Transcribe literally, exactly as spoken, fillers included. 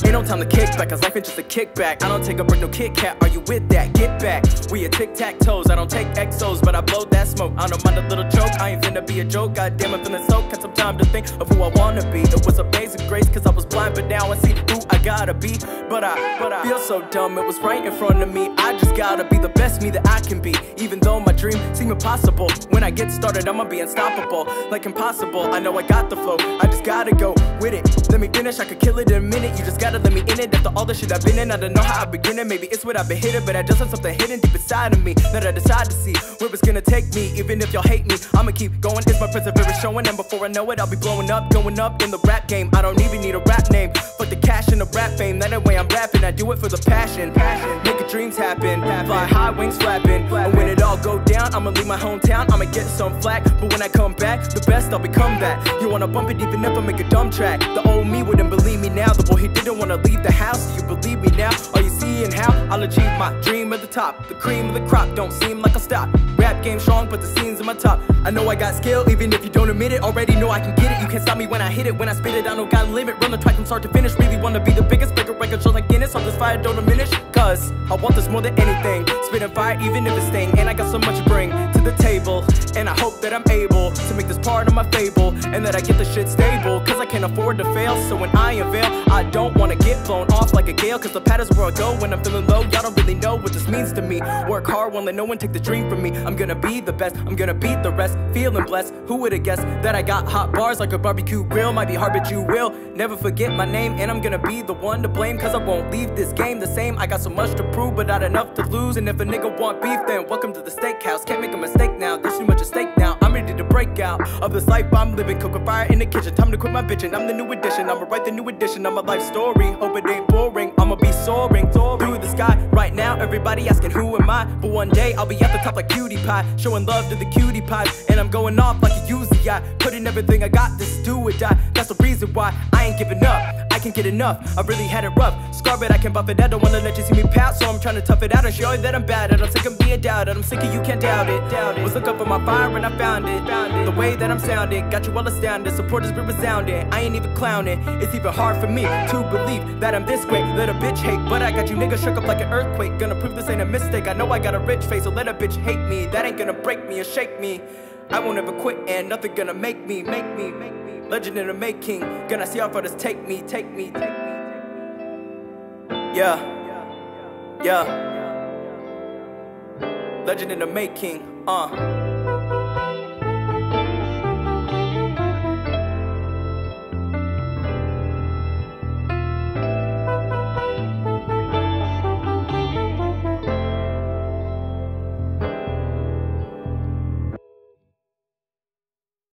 Ain't no time to kick back, cause life ain't just a kickback. I don't take a break, no Kit Kat, are you with that? Get back, we a tic-tac-toes. I don't take X Os, but I blow that smoke. I don't mind a little joke, I ain't finna be a joke. Goddamn, I'm feeling so, got some time to think of who I wanna be. It was amazing grace, cause I was blind, but now I see who I gotta be. But I, but I feel so dumb, it was right in front of me. I just gotta be the best me that I can be. Even though my dream seem impossible, when I get started, I'ma be unstoppable. Like impossible, I know I got the flow, I just gotta go with it. Let me finish, I could kill it in a minute. You just gotta let me in it. After all the shit I've been in, I don't know how I begin it. Maybe it's what I've been hitting, but I just have something hidden deep inside of me that I decide to see where it's gonna take me. Even if y'all hate me, I'ma keep going. It's my perseverance showing, and before I know it, I'll be blowing up, going up in the rap game. I don't even need a rap name, but the cash and the rap fame. That way I'm rapping, I do it for the passion. Making dreams happen, fly high, wings flapping. And when it all go down, I'ma leave my hometown, I'ma get some flack. But when I come back, the best, I'll become that. You wanna bump it even if I make a dumb track. The old me wouldn't believe me now. The boy, he didn't wanna leave the house. Do you believe me now? Are you seeing how I'll achieve my dream at the top? The cream of the crop, don't seem like I'll stop. Rap game strong, but the scene's in my top. I know I got skill, even if you don't admit it. Already know I can get it, you can't stop me when I hit it. When I spit it, I don't got a limit. Run the track from start to finish. Really wanna be the biggest, break a record shows like Guinness. All this fire don't diminish, cause I want this more than anything. Spitting fire even if it's sting. And I got so much to bring to the table, and I hope that I'm able to make this part of my fable, and that I get the shit stable, cause I can't afford to fail. So when I unveil, I don't wanna get blown off like a gale, cause the pad is where I go when I'm feeling low. Y'all don't really know what this means to me. Work hard, won't let no one take the dream from me. I'm gonna be the best, I'm gonna beat the rest. Feeling blessed, who would've guessed that I got hot bars like a barbecue grill? Might be hard, but you will never forget my name, and I'm gonna be the one to blame, cause I won't leave this game the same. I got so much to prove, but not enough to lose. And if a nigga want beef, then welcome to the steakhouse. Can't make a mistake now, there's too much at stake now. I'm ready to break out of this life I'm living. Cook a fire in the kitchen, time to quit my bitchin'. I'm the new edition, I'ma write the new edition of my life story. Hope it ain't boring, I'ma be soaring through the sky. Right now, everybody asking who am I? But one day, I'll be at the top like cutie pie, showing love to the cutie pies. And I'm going off like a U Z I, putting everything I got, this is do or die. That's the reason why I ain't giving up, I can't get enough. I really had it rough, scar it, I can buff it. I don't wanna let you see me pout, so I'm trying to tough it out and show you that I'm bad. And I'm sick of being doubted, I'm sick of you can't doubt it. Was looking for my fire and I found it. The way that I'm sounding, got you all astounded. Support has been resounding, I ain't even clowning. It's even hard for me to believe that I'm this great. Let a bitch hate, but I got you niggas shook up like an earthquake. Gonna prove this ain't a mistake, I know I got a rich face, so let a bitch hate me. That ain't gonna break me or shake me. I won't ever quit and nothing gonna make me, make me, make me. Legend in the making, gonna see how far this take me, take me, take me. Yeah, yeah. Legend in the making, uh